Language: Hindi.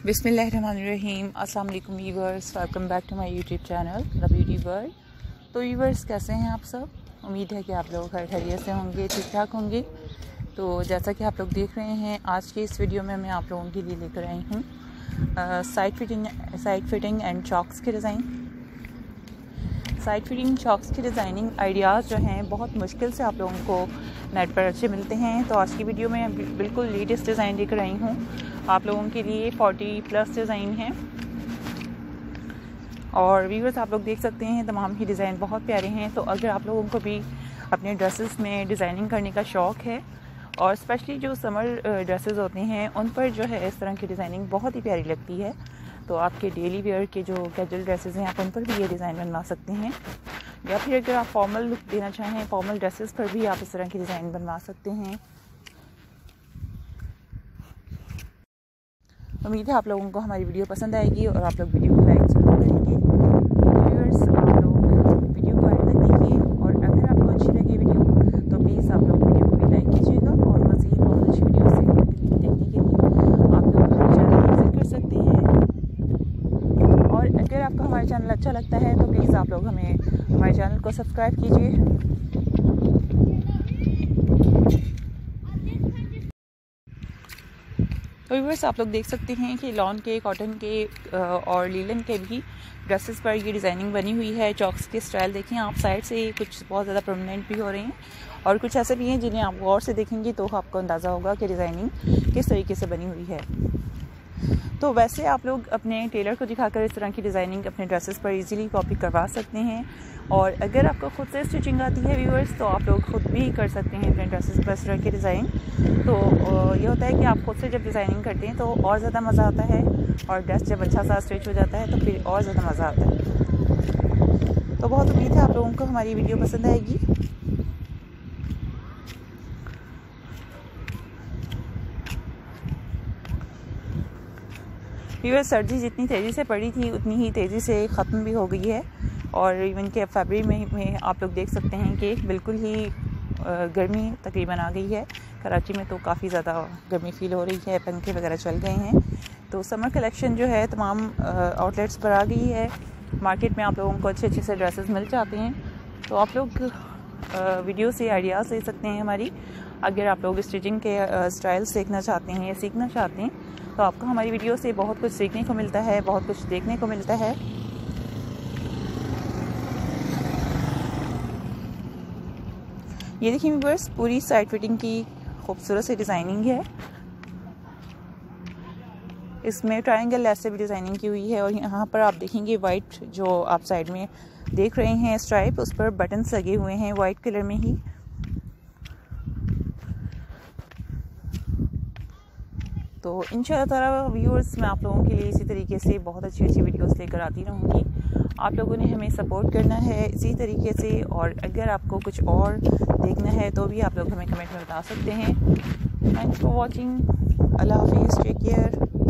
बिस्मिल्लाहिर्रहमानिर्रहीम। अस्सलाम वालेकुम viewers, welcome back to my YouTube channel the beauty world. तो व्यूअर्स, कैसे हैं आप सब? उम्मीद है कि आप लोग खैरियत से होंगे, ठीक ठाक होंगे। तो जैसा कि आप लोग देख रहे हैं, आज की इस वीडियो में मैं आप लोगों के लिए लेकर आई हूँ साइड फिटिंग एंड चॉक्स के डिज़ाइन। साइड फिटिंग चॉक्स की डिज़ाइनिंग आइडियाज़ जो हैं बहुत मुश्किल से आप लोगों को नेट पर अच्छे मिलते हैं। तो आज की वीडियो में बिल्कुल लेटेस्ट डिज़ाइन लेकर आई हूँ आप लोगों के लिए। 40+ डिज़ाइन हैं और व्यूअर्स आप लोग देख सकते हैं तमाम ही डिज़ाइन बहुत प्यारे हैं। तो अगर आप लोगों को भी अपने ड्रेसेस में डिज़ाइनिंग करने का शौक़ है और स्पेशली जो समर ड्रेसेस होते हैं उन पर जो है इस तरह की डिज़ाइनिंग बहुत ही प्यारी लगती है, तो आपके डेली वेयर के जो कैजुअल ड्रेसेस हैं आप उन पर भी ये डिज़ाइन बनवा सकते हैं। या फिर अगर आप फॉर्मल लुक देना चाहें, फॉर्मल ड्रेसेस पर भी आप इस तरह की डिज़ाइन बनवा सकते हैं। उम्मीद है आप लोगों को हमारी वीडियो पसंद आएगी और आप लोग वीडियो को लाइक ज़रूर करेंगे। व्यूअर्स, आप लोग वीडियो को एंड तक देखिए और अगर आपको अच्छी लगी वीडियो तो प्लीज़ आप लोग वीडियो को भी लाइक कीजिएगा और मज़ीद बहुत अच्छी वीडियो से देखने के लिए आप लोग हमारे चैनल को विजिट कर सकते हैं। और अगर आपको हमारा चैनल अच्छा लगता है तो प्लीज़ आप लोग हमारे चैनल को सब्सक्राइब कीजिए। तो व्यूअर्स, आप लोग देख सकते हैं कि लॉन के, कॉटन के और लीलन के भी ड्रेसेस पर ये डिज़ाइनिंग बनी हुई है। चॉक्स के स्टाइल देखें आप, साइड से कुछ बहुत ज़्यादा परमानेंट भी हो रहे हैं और कुछ ऐसे भी हैं जिन्हें आप गौर से देखेंगे तो आपको अंदाज़ा होगा कि डिज़ाइनिंग किस तरीके से बनी हुई है। तो वैसे आप लोग अपने टेलर को दिखाकर इस तरह की डिज़ाइनिंग अपने ड्रेसेस पर इजीली कॉपी करवा सकते हैं। और अगर आपको खुद से स्टिचिंग आती है व्यूअर्स तो आप लोग खुद भी कर सकते हैं अपने ड्रेसेस पर इस तरह की डिज़ाइन। तो ये होता है कि आप खुद से जब डिज़ाइनिंग करते हैं तो और ज़्यादा मज़ा आता है और ड्रेस जब अच्छा सा स्टिच हो जाता है तो फिर और ज़्यादा मज़ा आता है। तो बहुत उम्मीद है आप लोगों को हमारी वीडियो पसंद आएगी। व्यूअर्स, सर्दी जितनी तेज़ी से पड़ी थी उतनी ही तेज़ी से ख़त्म भी हो गई है और इवन के फरवरी में आप लोग देख सकते हैं कि बिल्कुल ही गर्मी तकरीबन आ गई है। कराची में तो काफ़ी ज़्यादा गर्मी फ़ील हो रही है, पंखे वगैरह चल गए हैं। तो समर कलेक्शन जो है तमाम आउटलेट्स पर आ गई है। मार्केट में आप लोगों को अच्छे अच्छे से ड्रेसेस मिल जाते हैं। तो आप लोग वीडियो से आइडियाज़ ले सकते हैं हमारी। अगर आप लोग स्टिचिंग के स्टाइल सीखना चाहते हैं या सीखना चाहते हैं तो आपको हमारी वीडियो से बहुत कुछ सीखने को मिलता है, बहुत कुछ देखने को मिलता है। ये देखिए व्यूअर्स, पूरी साइड फिटिंग की खूबसूरत सी डिज़ाइनिंग है। इसमें ट्रायंगल लेस से भी डिज़ाइनिंग की हुई है और यहाँ पर आप देखेंगे वाइट जो आप साइड में देख रहे हैं स्ट्राइप, उस पर बटन्स लगे हुए हैं वाइट कलर में ही। तो इंशाल्लाह ताला व्यूअर्स, मैं आप लोगों के लिए इसी तरीके से बहुत अच्छी अच्छी वीडियोस लेकर आती रहूँगी। आप लोगों ने हमें सपोर्ट करना है इसी तरीके से। और अगर आपको कुछ और देखना है तो भी आप लोग हमें कमेंट में बता सकते हैं। Thanks for watching. अल्लाह हाफिज़, टेक केयर।